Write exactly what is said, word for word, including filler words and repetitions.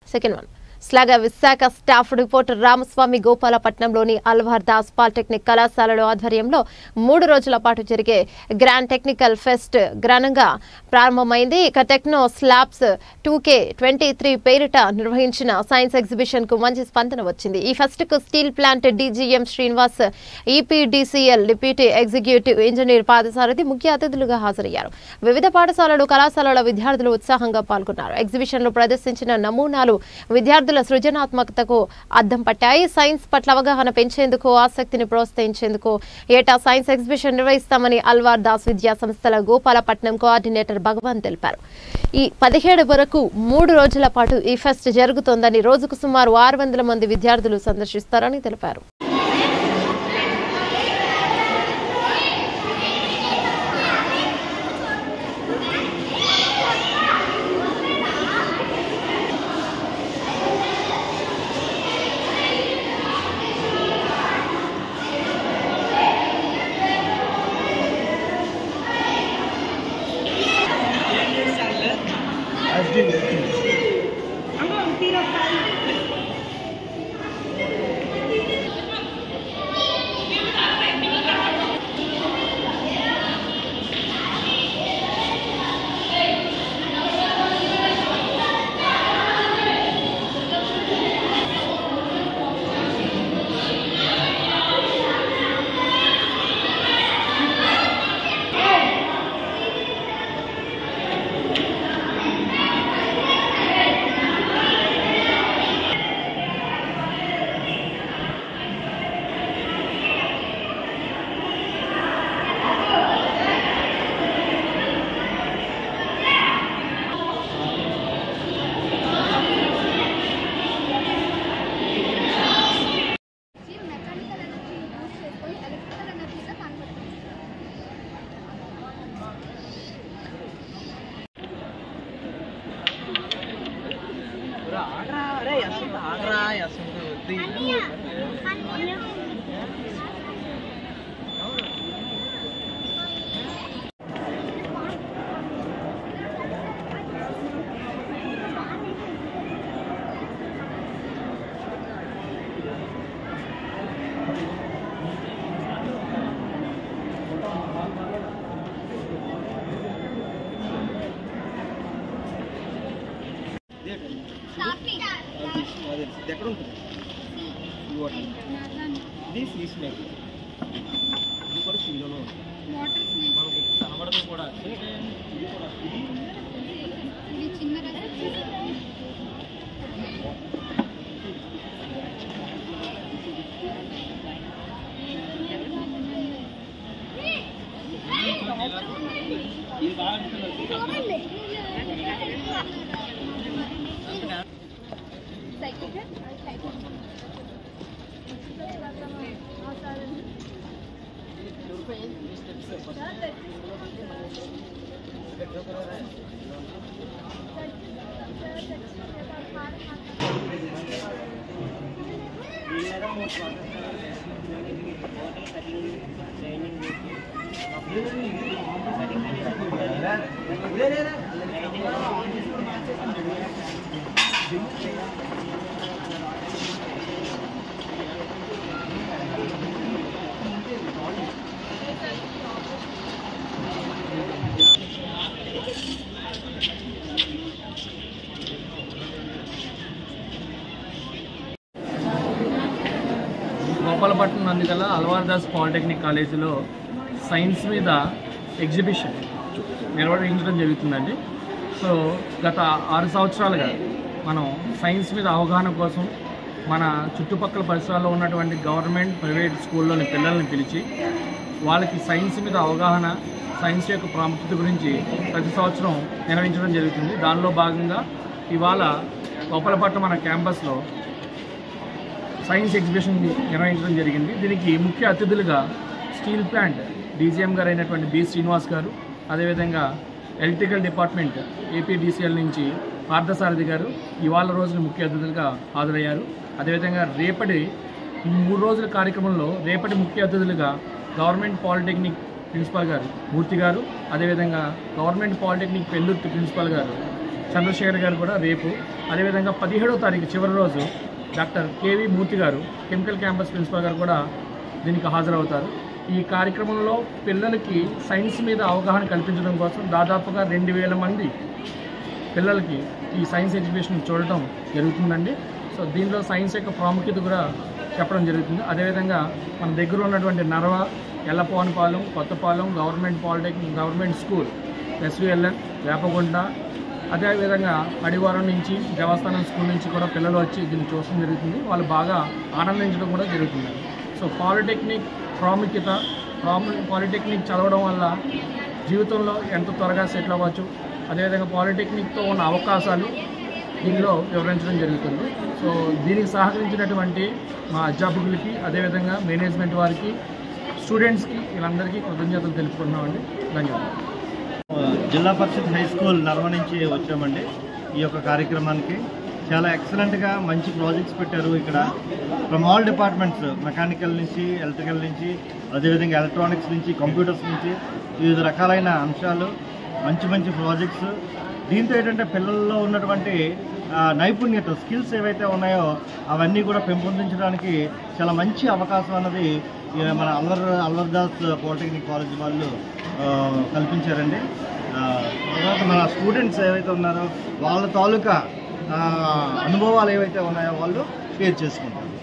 Second one స్లాగ Visakha staff reporter Ramaswamy గోపాలపట్నంలోని Alwar Das polytechnic కళాశాలలో ఆధ్వర్యంలో మూడు రోజుల పాటు జరిగే గ్రాండ్ టెక్నికల్ ఫెస్ట్ ఘనంగా ప్రారంభమైంది. ఇక techno slabs two K twenty three పేరిట నిర్వహించిన సైన్స్ ఎగ్జిబిషన్ కు మంచి స్పందన వచ్చింది. ఈ ఫెస్ట్ కు steel plant DGM Srinivas, EPDCL deputy executive engineer Padasarathi ముఖ్య అతిథులుగా హాజరయ్యారు. వివిధ పాఠశాలలు కళాశాలల విద్యార్థులు ఉత్సాహంగా పాల్గొన్నారు. ఎగ్జిబిషన్ లో ప్రదర్శించిన నమూనాలు విద్యార్థుల సృజనాత్మకతకు అద్దం పట్టాయి. సైన్స్ పట్ల అవగాహన పెంచేందుకు, ఆసక్తిని ప్రోత్సహించేందుకు ఏటా సైన్స్ ఎగ్జిబిషన్ నిర్వహిస్తామని అల్వార్ దాస్ విద్యా సంస్థల గోపాలపట్నం కోఆర్డినేటర్ భగవాన్ తెలిపారు. ఈ పదిహేడు వరకు మూడు రోజుల పాటు ఈ ఫెస్ట్ జరుగుతోందని, రోజుకు సుమారు ఆరు వందల మంది విద్యార్థులు సందర్శిస్తారని తెలిపారు. ఎక్కడ ఉంటుంది ఇది సీ స్నేక్, ఇది కూడా సీలోనే ఉంటుంది. మనకి కనబడదు కూడా. ఇది కూడా ఇది చిన్న ఇది బాగా గోపాలపట్నం నందిగల అల్వార్ దాస్ పాలిటెక్నిక్ కాలేజీలో సైన్స్ మీద ఎగ్జిబిషన్ నిర్వహించడం జరుగుతుందండి. సో గత ఆరు సంవత్సరాలుగా మనం సైన్స్ మీద అవగాహన కోసం మన చుట్టుపక్కల పరిసరాల్లో ఉన్నటువంటి గవర్నమెంట్, ప్రైవేట్ స్కూల్లోని పిల్లల్ని పిలిచి వాళ్ళకి సైన్స్ మీద అవగాహన, సైన్స్ యొక్క ప్రాముఖ్యత గురించి ప్రతి సంవత్సరం నిర్వహించడం జరుగుతుంది. దానిలో భాగంగా ఇవాళ గోపాలపట్నం మన క్యాంపస్లో సైన్స్ ఎగ్జిబిషన్ నిర్వహించడం జరిగింది. దీనికి ముఖ్య అతిథులుగా స్టీల్ ప్లాంట్ డీజీఎం గారు అయినటువంటి బి శ్రీనివాస్ గారు, అదేవిధంగా ఎలక్ట్రికల్ డిపార్ట్మెంట్ ఏపీడీసీఎల్ నుంచి పార్థసారథి గారు ఇవాళ రోజున ముఖ్య అతిథులుగా హాజరయ్యారు. అదేవిధంగా రేపటి మూడు రోజుల కార్యక్రమంలో రేపటి ముఖ్య అతిథులుగా గవర్నమెంట్ పాలిటెక్నిక్ ప్రిన్సిపాల్ గారు మూర్తి గారు, అదేవిధంగా గవర్నమెంట్ పాలిటెక్నిక్ పెల్లుర్తి ప్రిన్సిపాల్ గారు చంద్రశేఖర్ గారు కూడా రేపు, అదేవిధంగా పదిహేడవ తారీఖు చివరి రోజు డాక్టర్ కేవీ మూర్తి గారు కెమికల్ క్యాంపస్ ప్రిన్సిపల్ గారు కూడా దీనికి హాజరవుతారు. ఈ కార్యక్రమంలో పిల్లలకి సైన్స్ మీద అవగాహన కల్పించడం కోసం దాదాపుగా రెండు వేల మంది పిల్లలకి ఈ సైన్స్ ఎగ్జిబిషన్ చూడటం జరుగుతుందండి. సో దీనిలో సైన్స్ యొక్క ప్రాముఖ్యత కూడా చెప్పడం జరుగుతుంది. అదేవిధంగా మన దగ్గర ఉన్నటువంటి Narava, Yellaponapalem, Kothapalem, government polytechnic, government school, SVLN, Vepagunta, అదేవిధంగా అడివారం నుంచి దేవస్థానం స్కూల్ నుంచి కూడా పిల్లలు వచ్చి దీన్ని చూడడం జరుగుతుంది. వాళ్ళు బాగా ఆనందించడం కూడా జరుగుతుంది. సో పాలిటెక్నిక్ ప్రాముఖ్యత, పాలిటెక్నిక్ చదవడం వల్ల జీవితంలో ఎంత త్వరగా సెటిల్ అవ్వచ్చు, అదేవిధంగా పాలిటెక్నిక్తో ఉన్న అవకాశాలు దీనిలో వివరించడం జరుగుతుంది. సో దీనికి సహకరించినటువంటి మా అధ్యాపకులకి, అదేవిధంగా మేనేజ్మెంట్ వారికి, స్టూడెంట్స్కి, వీళ్ళందరికీ కృతజ్ఞతలు తెలుపుకుంటున్నామండి. ధన్యవాదాలు. జిల్లా పరిషత్ హై స్కూల్ నర్వ నుంచి వచ్చామండి. ఈ యొక్క కార్యక్రమానికి చాలా ఎక్సలెంట్గా మంచి ప్రాజెక్ట్స్ పెట్టారు. ఇక్కడ ఫ్రమ్ ఆల్ డిపార్ట్మెంట్స్, మెకానికల్ నుంచి, ఎలక్ట్రికల్ నుంచి, అదేవిధంగా ఎలక్ట్రానిక్స్ నుంచి, కంప్యూటర్స్ నుంచి వివిధ రకాలైన అంశాలు, మంచి మంచి ప్రాజెక్ట్స్. దీంతో ఏంటంటే పిల్లల్లో ఉన్నటువంటి నైపుణ్యత, స్కిల్స్ ఏవైతే ఉన్నాయో అవన్నీ కూడా పెంపొందించడానికి చాలా మంచి అవకాశం అన్నది మన అల్వర్ అల్వర్దాస్ పాలిటెక్నిక్ కాలేజ్ వాళ్ళు కల్పించారండి. తర్వాత మన స్టూడెంట్స్ ఏవైతే ఉన్నారో వాళ్ళ తాలూకా అనుభవాలు ఏవైతే ఉన్నాయో వాళ్ళు షేర్ చేసుకుంటారు.